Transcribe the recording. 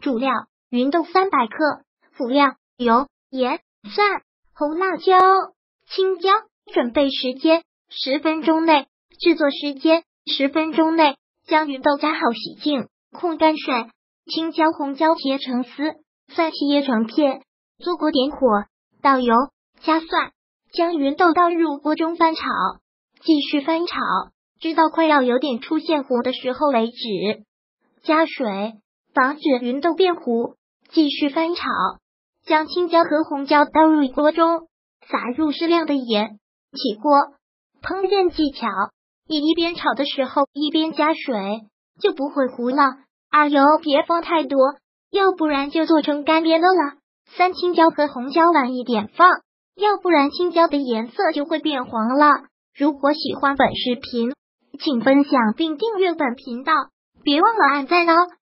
主料芸豆300克，辅料油、盐、蒜、红辣椒、青椒。准备时间10分钟内，制作时间10分钟内。将芸豆加好洗净，控干水，青椒、红椒切成丝，蒜切成片。做锅点火，倒油，加蒜，将芸豆倒入锅中翻炒，继续翻炒，直到快要有点出现糊的时候为止。加水，防止芸豆变糊，继续翻炒。将青椒和红椒倒入锅中，撒入适量的盐。起锅，烹饪技巧：一边炒的时候一边加水，就不会糊了。2油别放太多，要不然就做成干煸的了。3青椒和红椒晚一点放，要不然青椒的颜色就会变黄了。如果喜欢本视频，请分享并订阅本频道，别忘了按赞哦。